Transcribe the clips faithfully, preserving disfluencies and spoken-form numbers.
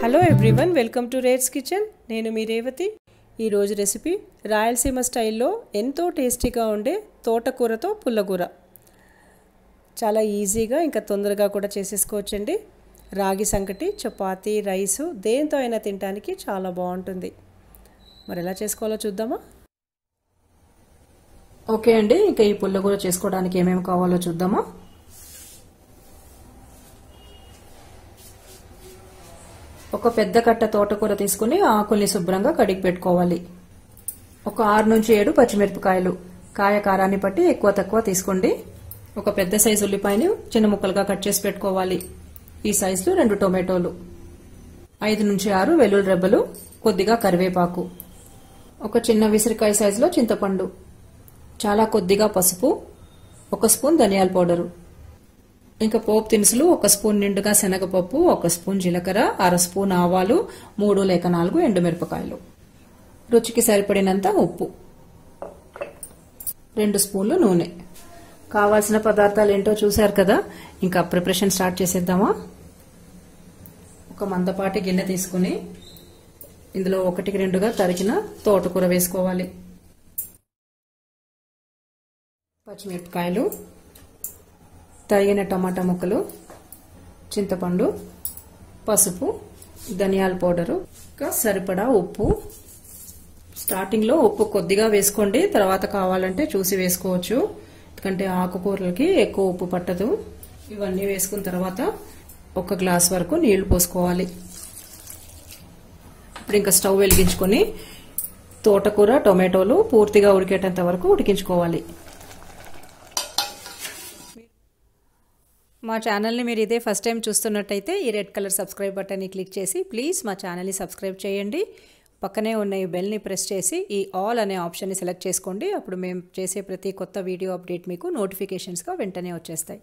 Hello everyone, welcome to rates kitchen. నేను మీ రేవతి. ఈరోజు రెసిపీ రాయలసీమ స్టైల్లో ఎంతో టేస్టీగా ఉండే తోటకూరతో పుల్లగూర. చాలా ఈజీగా ఇంకా తొందరగా కూడా చేసేసుకోవచ్చండి. రాగి సంకటి, చపాతీ, రైసు దేంతో అయినా తినడానికి చాలా బాగుంటుంది. మరి ఎలా చేసుకోవాలో చూద్దామా? ఓకే అండి, ఇంకా ఈ పుల్లగూర చేసుకోవడానికి ఏమేమి కావాలో చూద్దామా? ఒక పెద్ద కట్ట తోటకూర తీసుకుని ఆకుల్ని శుభ్రంగా కడిగి పెట్టుకోవాలి. ఒక ఆరు నుంచి ఏడు పచ్చిమిరపకాయలు, కాయ కారాన్ని బట్టి ఎక్కువ తక్కువ తీసుకోండి. ఒక పెద్ద సైజు ఉల్లిపాయని చిన్న ముక్కలుగా కట్ చేసి పెట్టుకోవాలి. ఈ సైజులో రెండు టొమాటోలు, ఐదు నుంచి ఆరు వెల్లుల్లి రెబ్బలు, కొద్దిగా కరివేపాకు, ఒక చిన్న విసిరికాయ సైజులో చింతపండు, చాలా కొద్దిగా పసుపు, ఒక స్పూన్ ధనియాల పౌడరు, ఇంకా పోపు దినుసులు ఒక స్పూన్ నిండుగా శనగపప్పు, ఒక స్పూన్ జీలకర్ర, అర స్పూన్ ఆవాలు, మూడు లేక నాలుగు ఎండుమిరపకాయలు, రుచికి సరిపడినంత ఉప్పు, రెండు స్పూన్లు నూనె. కావాల్సిన పదార్థాలు ఏంటో చూశారు కదా, ఇంకా ప్రిపరేషన్ స్టార్ట్ చేసేద్దామా? ఒక మందపాటి గిన్నె తీసుకుని ఇందులో ఒకటికి రెండుగా తరిగిన తోటకూర వేసుకోవాలి. పచ్చిమిరపకాయలు, తరిగిన టమాటా ముక్కలు, చింతపండు, పసుపు, ధనియాల పౌడరు, ఇంకా సరిపడా ఉప్పు. స్టార్టింగ్ లో ఉప్పు కొద్దిగా వేసుకోండి, తర్వాత కావాలంటే చూసి వేసుకోవచ్చు, ఎందుకంటే ఆకుకూరలకి ఎక్కువ ఉప్పు పట్టదు. ఇవన్నీ వేసుకున్న తర్వాత ఒక గ్లాస్ వరకు నీళ్లు పోసుకోవాలి. ఇప్పుడు ఇంకా స్టవ్ వెలిగించుకొని తోటకూర, టొమాటోలు పూర్తిగా ఉడికేటంత వరకు ఉడికించుకోవాలి. మా ఛానల్ని మీరు ఇదే ఫస్ట్ టైం చూస్తున్నట్టయితే ఈ రెడ్ కలర్ సబ్స్క్రైబ్ బటన్ని క్లిక్ చేసి ప్లీజ్ మా ఛానల్ని సబ్స్క్రైబ్ చేయండి. పక్కనే ఉన్న ఈ బెల్ని ప్రెస్ చేసి ఈ ఆల్ అనే ఆప్షన్ని సెలెక్ట్ చేసుకోండి. అప్పుడు మేము చేసే ప్రతి కొత్త వీడియో అప్డేట్ మీకు నోటిఫికేషన్స్గా వెంటనే వచ్చేస్తాయి.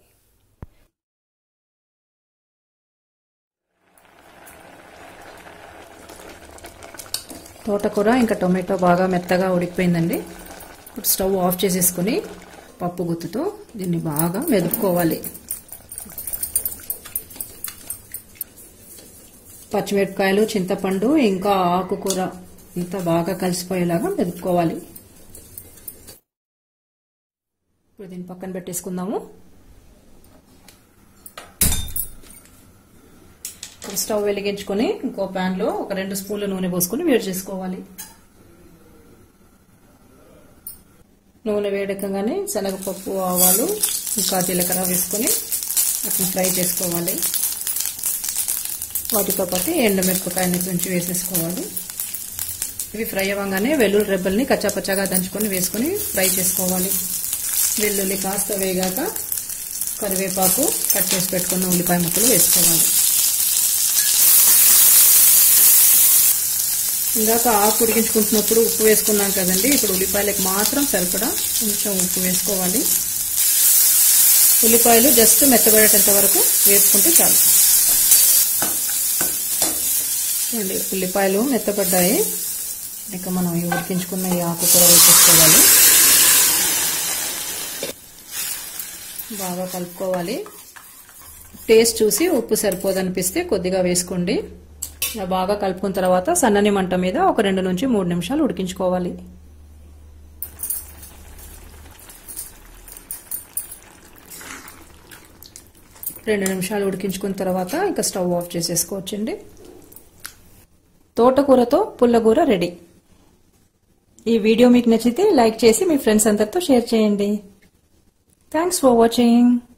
తోటకూర ఇంకా టొమాటో బాగా మెత్తగా ఉడికిపోయిందండి. ఇప్పుడు స్టవ్ ఆఫ్ చేసేసుకుని పప్పు గుత్తుతో దీన్ని బాగా మెదుపుకోవాలి. పచ్చిమిరపకాయలు, చింతపండు ఇంకా ఆకుకూర ఇంత బాగా కలిసిపోయేలాగా మెదుపుకోవాలి. ఇప్పుడు దీన్ని పక్కన పెట్టేసుకుందాము. స్టవ్ వెలిగించుకొని ఇంకో ప్యాన్ లో ఒక రెండు స్పూన్ల నూనె పోసుకుని వేడి చేసుకోవాలి. నూనె వేడెక్కగానే శనగపప్పు, ఆవాలు ఇంకా జీలకర్ర వేసుకుని వాటిని ఫ్రై చేసుకోవాలి. వాటితో పాటు ఎండుమిరపకాయని తుంచి వేసేసుకోవాలి. ఇవి ఫ్రై అవ్వగానే వెల్లుల్లి రెబ్బల్ని కచ్చాపచ్చాగా దంచుకొని వేసుకుని ఫ్రై చేసుకోవాలి. వెల్లుల్లి కాస్త వేగాక కరివేపాకు, కట్ చేసి పెట్టుకున్న ఉల్లిపాయ ముక్కలు వేసుకోవాలి. ఇందాక ఆకు ఉడికించుకుంటున్నప్పుడు ఉప్పు వేసుకున్నాం కదండి, ఇప్పుడు ఉల్లిపాయలకు మాత్రం సరిపడా కొంచెం ఉప్పు వేసుకోవాలి. ఉల్లిపాయలు జస్ట్ మెత్తబడేటంత వరకు వేసుకుంటే చాలు. చూడండి, ఉల్లిపాయలు మెత్తపడ్డాయి. ఇక మనం ఈ ఉడికించుకున్న ఈ ఆకుకూర వేసేసుకోవాలి. బాగా కలుపుకోవాలి. టేస్ట్ చూసి ఉప్పు సరిపోదనిపిస్తే కొద్దిగా వేసుకోండి. ఇలా బాగా కలుపుకున్న తర్వాత సన్నని మంట మీద ఒక రెండు నుంచి మూడు నిమిషాలు ఉడికించుకోవాలి. రెండు నిమిషాలు ఉడికించుకున్న తర్వాత ఇంకా స్టవ్ ఆఫ్ చేసేసుకోవచ్చండి. తోటకూరతో పుల్లగూర రెడీ. ఈ వీడియో మీకు నచ్చితే లైక్ చేసి మీ ఫ్రెండ్స్ అందరితో షేర్ చేయండి. Thanks for watching.